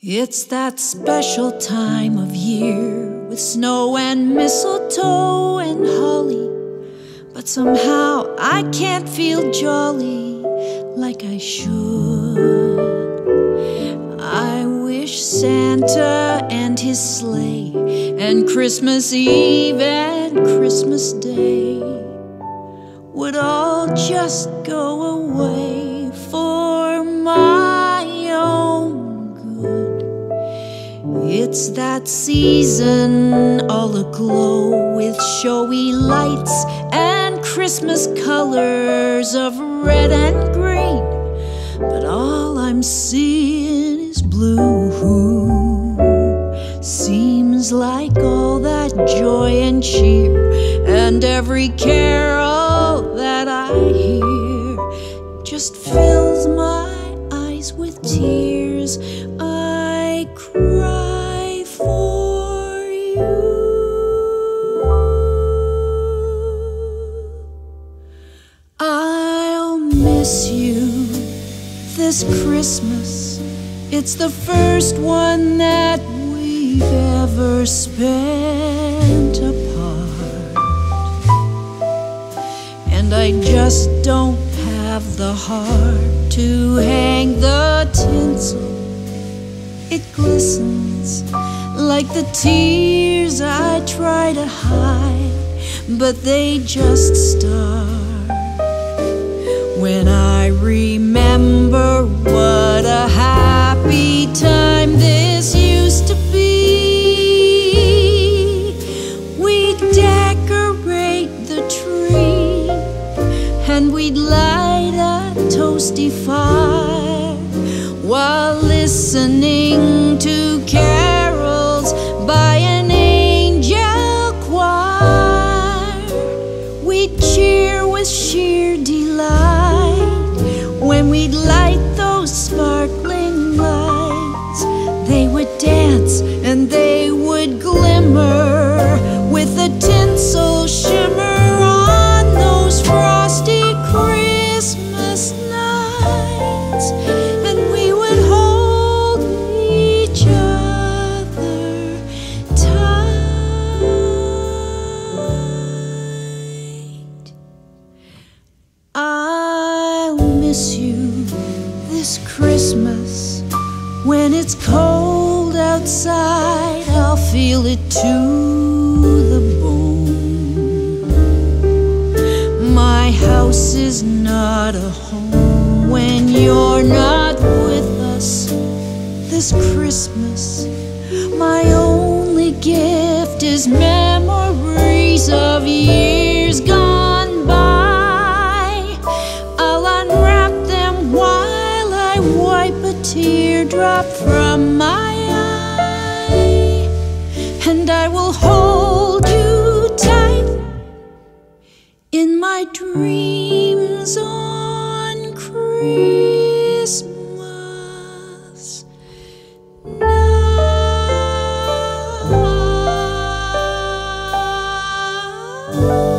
It's that special time of year with snow and mistletoe and holly, but somehow I can't feel jolly like I should. I wish Santa and his sleigh and Christmas Eve and Christmas Day would all just go away for my own good. It's that season all aglow with showy lights and Christmas colors of red and green, but all I'm seeing is blue. Seems like all that joy and cheer and every carol that I hear just fills my eyes with tears. I cry for you. I'll miss you this Christmas. It's the first one that we've ever spent apart, and I just don't have the heart to hang the tinsel. It glistens like the tears I try to hide, but they just start when I remember what a happy time this used to be. We'd decorate the tree and we'd light a toasty fire while listening to carols by an angel choir. We'd cheer with sheer delight when we'd light those sparkling lights. They would dance and they would glimmer with a tinsel shimmer on those frosty Christmas nights, and we would hold each other tight. I'll miss you this Christmas. When it's cold outside, I'll feel it to the bone. My house is not a home when you're not with us this Christmas. My only gift is memories of years gone by. I'll unwrap them while I wipe a teardrop from my eye, and I will hold you tight in my dreams on Christmas night.